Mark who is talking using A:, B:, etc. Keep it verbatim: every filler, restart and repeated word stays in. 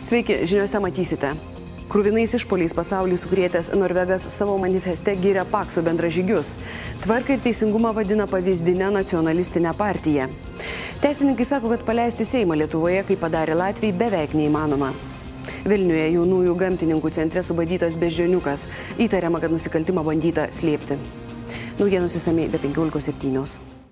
A: Sveiki, žiniuose matysite. Kruvinais išpoliais pasaulį sukrėtęs Norvegas savo manifeste giria Pakso bendražygius. Tvarką ir teisingumą vadina pavyzdinę nacionalistinę partiją. Teisininkai sako, kad paleisti Seimą Lietuvoje, kaip padarė Latviai, beveik neįmanoma. Vilniuje jaunųjų gamtininkų centre subadytas beždžioniukas. Įtariama, kad nusikaltimą bandyta slėpti. Naujienos išsamiai be penkiolikos septynios.